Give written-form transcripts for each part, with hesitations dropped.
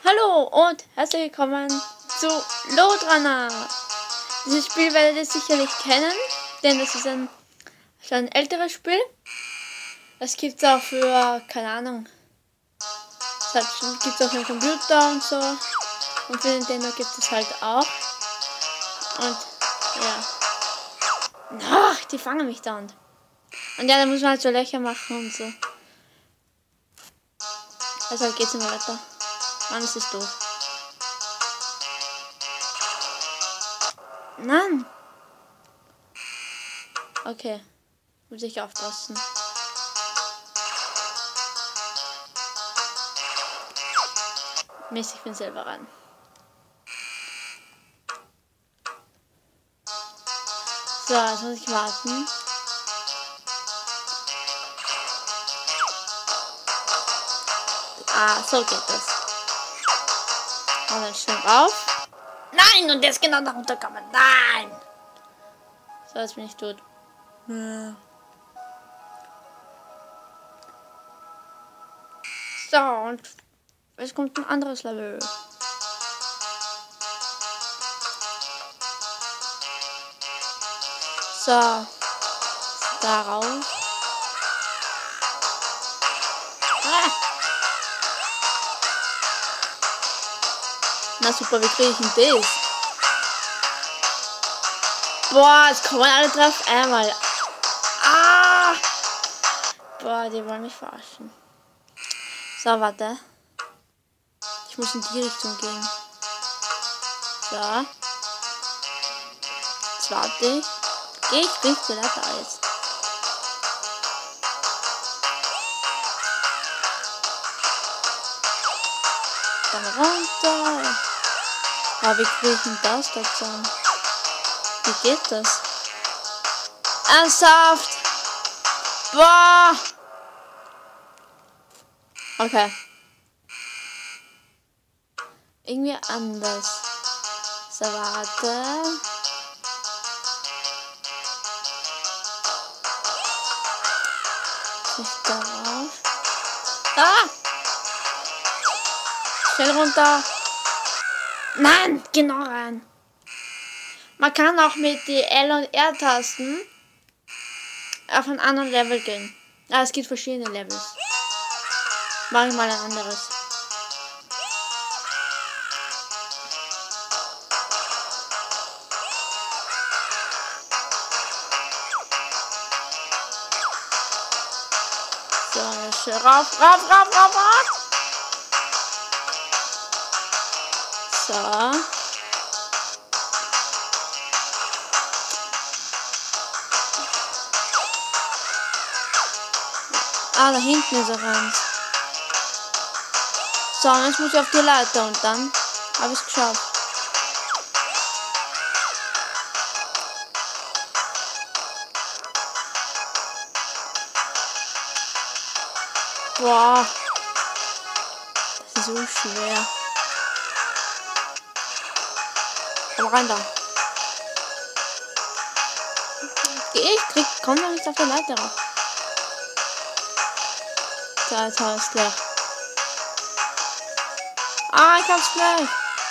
Hallo und herzlich willkommen zu Lodrana. Dieses Spiel werdet ihr sicherlich kennen, denn das ist schon ein älteres Spiel. Das gibt es auch für, keine Ahnung, das gibt es auch für den Computer und so. Und für Nintendo gibt es halt auch. Und ja. Ach, die fangen mich da an. Und ja, da muss man halt so Löcher machen und so. Also geht's immer weiter. Mann, es ist doof. Nein! Okay. Muss ich aufpassen. Mist, ich bin selber ran. So, jetzt muss ich warten. Ah, so geht das. Und dann schnell rauf. Nein, und jetzt genau da runterkommen. Nein! So, jetzt bin ich tot. So, und es kommt ein anderes Level. So, darauf. Na super, wie kriege ich denn das? Boah, jetzt kommen alle drauf einmal. Ah! Boah, die wollen mich verarschen. So, warte. Ich muss in die Richtung gehen. So. Jetzt warte ich. Geh ich richtig Leiter Eis. Dann runter. Aber wie kriege ich denn das dazu? Wie geht das? Ernsthaft? Boah! Okay. Irgendwie anders. So, warte. Nicht darauf. Ah! Schnell runter. Nein, genau rein. Man kann auch mit die L- und R-Tasten auf ein anderes Level gehen. Ah, es gibt verschiedene Levels. Mach ich mal ein anderes. So, schnell rauf, rauf, rauf, rauf, rauf. So. Ah, da hinten ist er rein. So, und jetzt muss ich auf die Leiter und dann habe ich es geschafft. Boah. Das ist so schwer. Komm rein da. Komm doch nicht auf die Leiter rauf. So, jetzt habe ich es gleich. Ah, ich hab's gleich.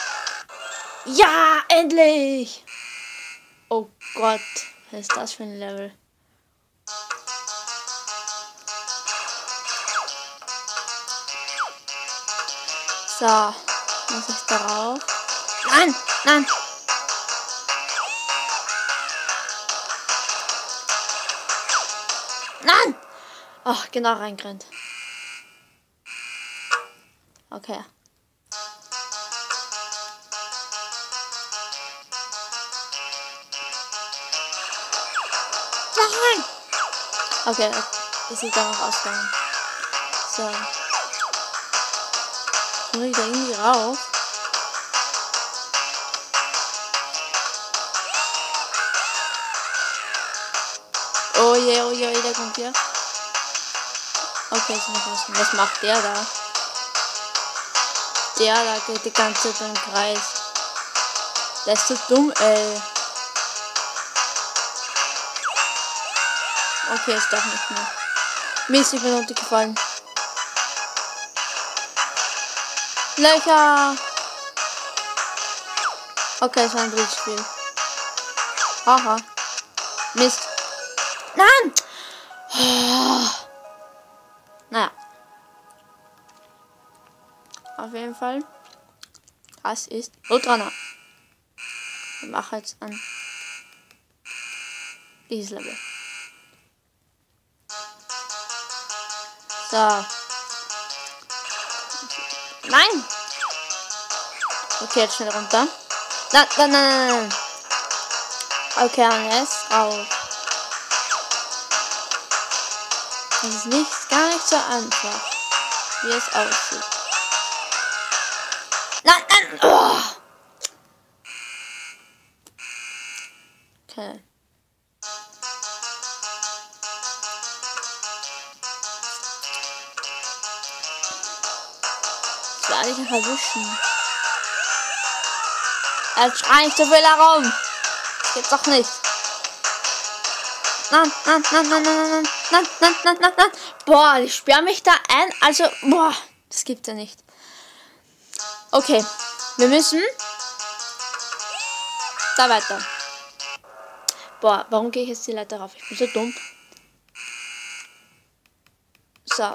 Ja, endlich. Oh Gott, was ist das für ein Level? So, muss ich darauf? Nein, nein. Nein! Ach, genau reingerannt. Okay. Nein! Okay, ist ich da noch ausgegangen. So. Muss ich da irgendwie rauf? Oh je, der kommt hier. Okay, ist nicht was. Was macht der da? Der da geht die ganze Zeit im Kreis. Der ist so dumm, ey. Okay, ist doch nicht mehr. Mist, ich bin runtergefallen. Löcher. Okay, es war ein Blitzspiel. Haha. Mist. Nein! Oh. Naja. Auf jeden Fall. Das ist Lodrana. Wir machen jetzt an dieses Level. So. Nein! Okay, jetzt schnell runter. Nein. Okay, und jetzt raus. Das ist nicht, gar nicht so einfach, wie es aussieht. Nein! Oh. Okay. Ich werde dich erwischen. Jetzt schrei ich so viel herum. Das gibt's doch nicht. Nein. Boah, die sperren mich da ein. Also, boah, das gibt's ja nicht. Okay, wir müssen da weiter. Boah, warum gehe ich jetzt die Leiter rauf? Ich bin so dumm. So.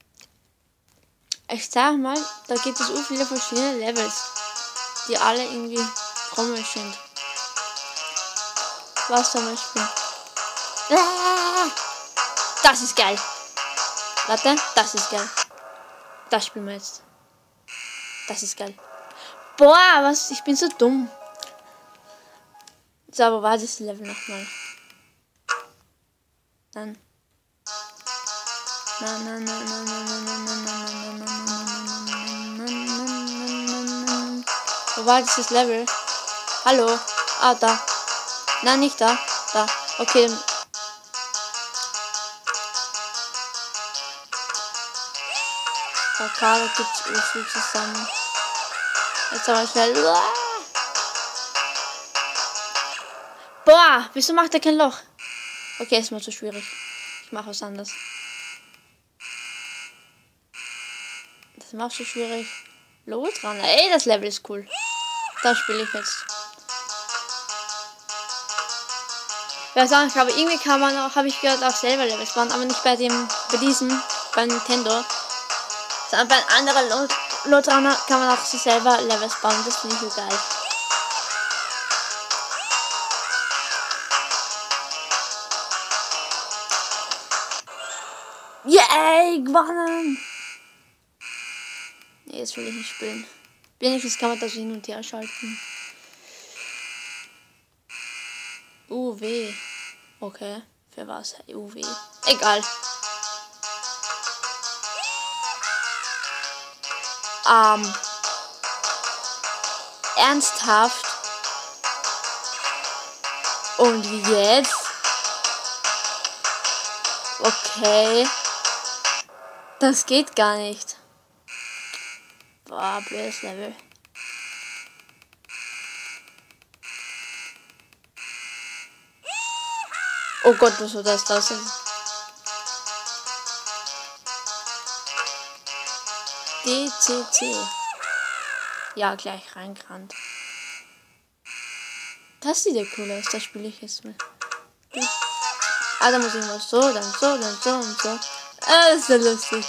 Ich sag mal, da gibt es so viele verschiedene Levels, die alle irgendwie komisch sind. Was zum Beispiel? Das ist geil. Warte, das ist geil. Das spielen wir jetzt. Das ist geil. Boah, was? Ich bin so dumm. So, wo war das Level nochmal? Dann. Wo war dieses Level? Hallo? Ah, da. Nein, nicht da. Da. Okay. Da gerade gibt's viel zusammen. Jetzt aber schnell. Boah, wieso macht er kein Loch? Okay, ist mir zu schwierig. Ich mache was anderes. Das macht so schwierig. Lodrana. Ey, das Level ist cool. Da spiele ich jetzt. Ich weiß auch nicht, aber irgendwie kann man auch, habe ich gehört, auch selber Levels bauen, aber nicht bei diesem, bei Nintendo. Sondern bei anderen Lodrana kann man auch so selber Levels bauen. Das finde ich so geil. Yay, gewonnen! Nee, jetzt will ich nicht spielen. Wenigstens kann man das hin und her schalten. UW. Okay, für was? UW. Egal. Ernsthaft? Und wie jetzt? Okay. Das geht gar nicht. Boah, blödes Level. Oh Gott, was soll das jetzt? DCC. Ja, gleich reingerannt. Das sieht ja cool aus, das spiele ich jetzt mal. Ah, da muss ich mal so, dann so, dann so und so. Das ist ja lustig.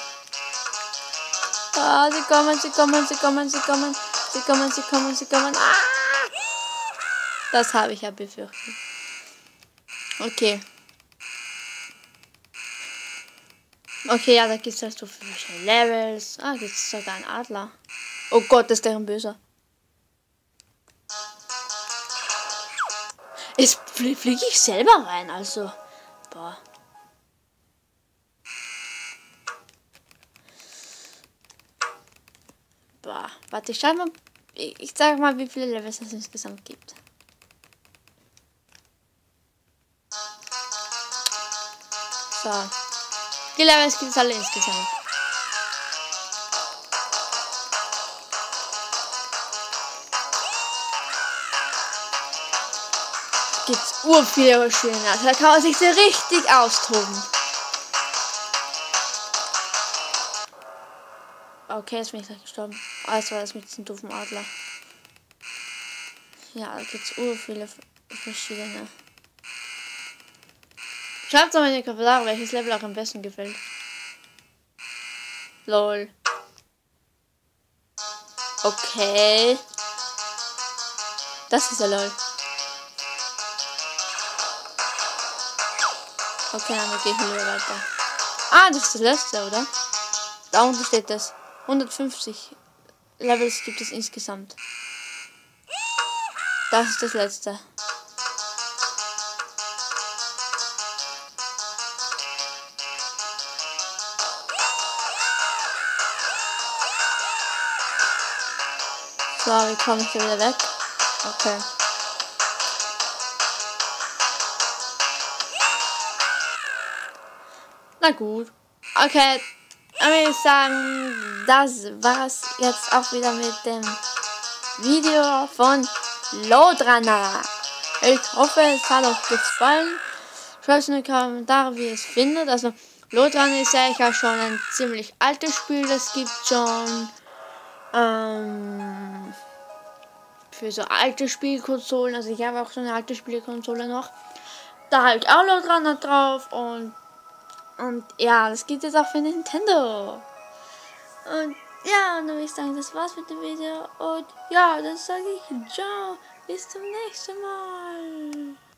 Ah, sie kommen. Ah! Das habe ich ja befürchtet. Okay. Okay, ja, da gibt es halt so viele verschiedene Levels. Ah, gibt es sogar einen Adler. Oh Gott, ist der ein Böser. Jetzt fliege ich selber rein, also. Boah. Boah. Warte, ich schau mal. Ich sage mal, wie viele Levels es insgesamt gibt. So. Die Levels gibt es alle insgesamt. Gibt es urviele schöne. Also da kann man sich so richtig austoben. Okay, jetzt bin ich gleich gestorben. Ah, das war das mit diesem doofen Adler. Ja, da gibt es viele verschiedene. Schreibt doch in die Kommentare, welches Level euch am besten gefällt. Lol. Okay. Das ist ja lol. Okay, dann gehe ich lieber weiter. Ah, das ist das letzte, oder? Da unten steht das. 150 Levels gibt es insgesamt. Das ist das letzte. So, wie komme ich da wieder weg? Okay. Na gut. Okay. Dann würde ich sagen, das war's jetzt auch wieder mit dem Video von Lodrana. Ich hoffe, es hat euch gefallen. Schreibt in die Kommentare, wie ihr es findet. Also, Lodrana ist ja schon ein ziemlich altes Spiel. Das gibt schon für so alte Spielkonsolen. Also, ich habe auch so eine alte Spielkonsole noch. Da habe ich auch Lodrana drauf und ja, das gibt es auch für Nintendo. Und ja, und dann würde ich sagen, das war's mit dem Video. Und ja, dann sage ich ciao. Bis zum nächsten Mal.